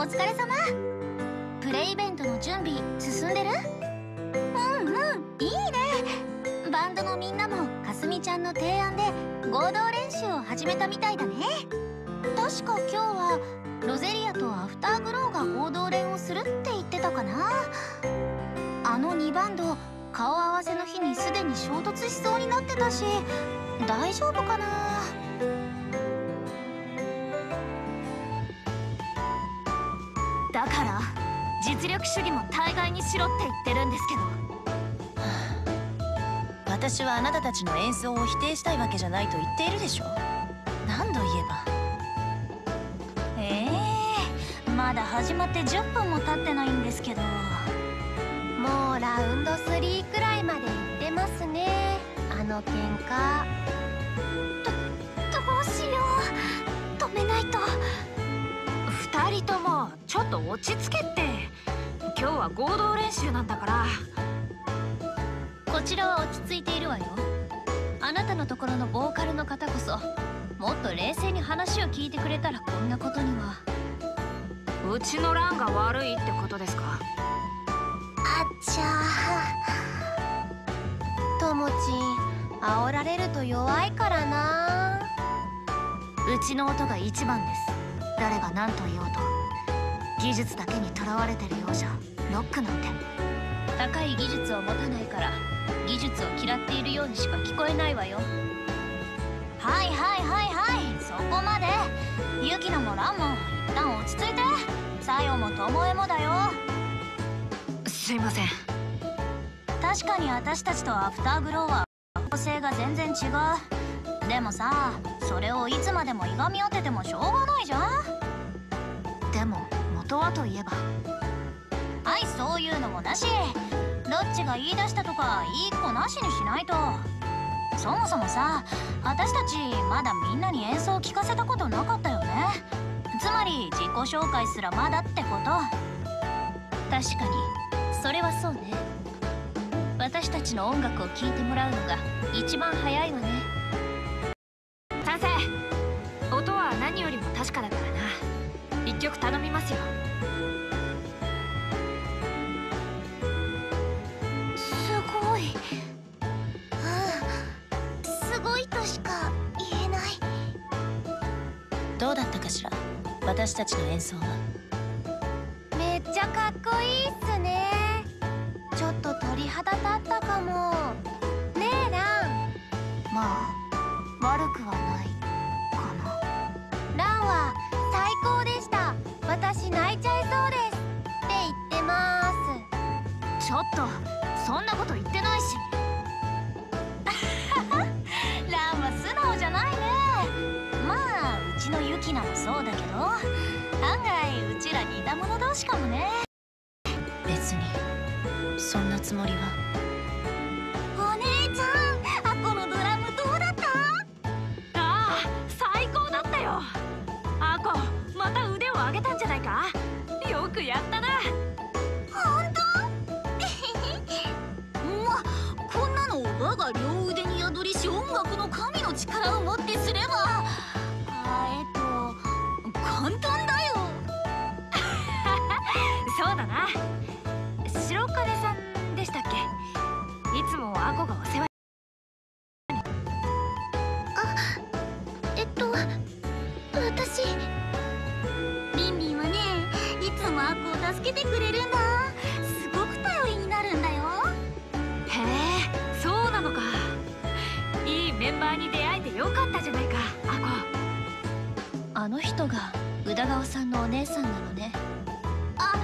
疲れ様。プレイイベントの準備進んでる？いいね。バンドのみんなもかすみちゃんの提案で合同練習を始めたみたいだね。確か今日はロゼリアとアフターグローが合同練をするって言ってたかな。あの2バンド顔合わせの日にすでに衝突しそうになってたし、大丈夫かな。 だから実力主義も大概にしろって言ってるんですけど。 私はあなたたちの演奏を否定したいわけじゃないと言っているでしょ。何度言えば。 まだ始まって10分も経ってないんですけど。 もうラウンド3くらいまで行ってますね、あの喧嘩。 どうしよう、止めないと。2人ともちょっと落ち着けって。今日は合同練習なんだから。 こちらは落ち着いているわよ。あなたのところのボーカルの方こそもっと冷静に話を聞いてくれたらこんなことには。 うちのランが悪いってことですか？ あっちゃー、ともちん煽られると弱いからな。 うちの音が一番です。誰が何と言おうと。技術だけにとらわれてるようじゃロックなんて。 高い技術を持たないから技術を嫌っているようにしか聞こえないわよ。 はいそこまで。ユキナもランも一旦落ち着いて。サヨもトモエもだよ。すいません。確かに私たちとアフターグローは構成が全然違う。でもさ、それをいつまでもいがみ合っててもしょうがないじゃん。でも元はといえば。はい、そういうのもなし。どっちが言い出したとかいい子なしにしないと。そもそもさ、私たちまだみんなに演奏を聴かせたことなかったよね。つまり自己紹介すらまだってこと。 確かにそれはそうね。私たちの音楽を聴いてもらうのが一番早いわね。 先生、音は何よりも確かだからな。一曲頼みますよ。 すごい。すごいとしか言えない。 どうだったかしら、私たちの演奏は。 めっちゃかっこいいっすね。ちょっと鳥肌立ったかも。ねえラン。 まあ悪くはないかな。 ランは最高でした。私泣いちゃいそうですって言ってます。 ちょっとそんなこと言ってないし。ランは素直じゃないね。まあうちのユキナもそうだけど、案外うちら似た者同士かもね。 別にそんなつもりは。 お姉ちゃん、アコのドラムどうだった？ ああ、最高だったよ。アコ、また腕を上げたんじゃないか。よくやったな。 本当？ま、こんなの我が両腕に宿りし音楽の神の力をもってすれば、簡単だよ。 そうだな。白金さんでしたっけ？いつもアコがお世話。 私リンリンはね、いつもアコを助けてくれるんだ。すごく頼りになるんだよ。 へえ、そうなのか。いいメンバーに出会えてよかったじゃないか、アコ。 あの人が宇田川さんのお姉さんなのね。 はい、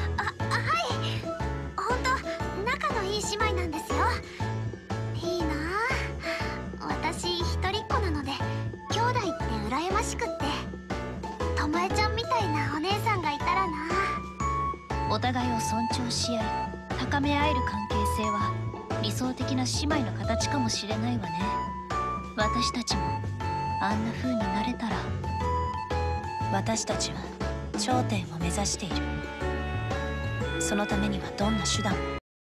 ほんと仲のいい姉妹なんですよ。いいなあ。私一人っ子なので兄弟って羨ましくって、ともえちゃんみたいなお姉さんがいたらな。 お互いを尊重し合い高め合える関係性は理想的な姉妹の形かもしれないわね。私たちもあんな風になれたら。 私たちは頂点を目指している。そのためにはどんな手段も。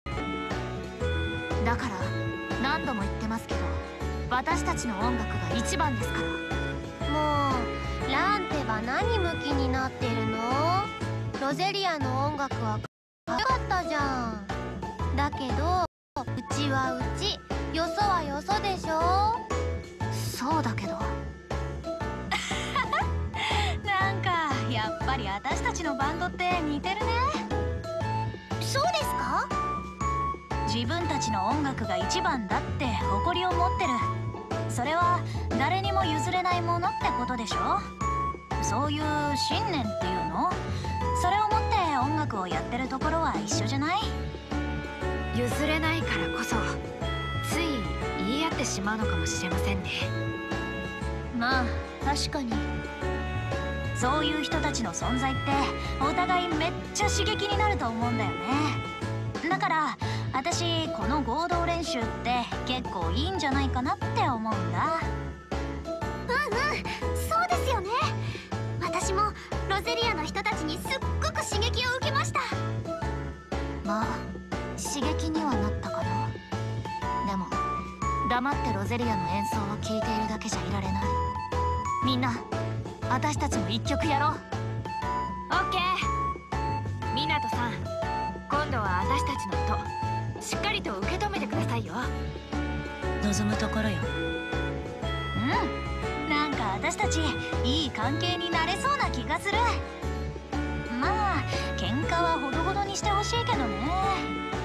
だから何度も言ってますけど、私たちの音楽が一番ですから。 もうランってば何ムキになってるの？ロロゼリアの音楽はかっこよかったじゃん。だけどうちはうち、よそはよそでしょ。 そうだけどなんかやっぱり私たちのバンドって似てるね。 そうですか？ 自分たちの音楽が一番だって誇りを持ってる。それは誰にも譲れないものってことでしょ。そういう信念っていうの、それを持って音楽をやってるところは一緒じゃない？ 譲れないからこそつい言い合ってしまうのかもしれませんね。 まあ確かに。 そういう人たちの存在ってお互いめっちゃ刺激になると思うんだよね。だから私この合同練習って結構いいんじゃないかなって思うんだ。 そうですよね。私もロゼリアの人たちにすっごく刺激を受けました。 まあ刺激にはなったかな。でも黙ってロゼリアの演奏を聴いているだけじゃいられない。みんな私たちも一曲やろう。 オッケー。ミナトさん、今度は私たちの音しっかりと受け止めてくださいよ。 望むところよ。 なんか私たちいい関係になれそうな気がする。まあ喧嘩はほどほどにしてほしいけどね。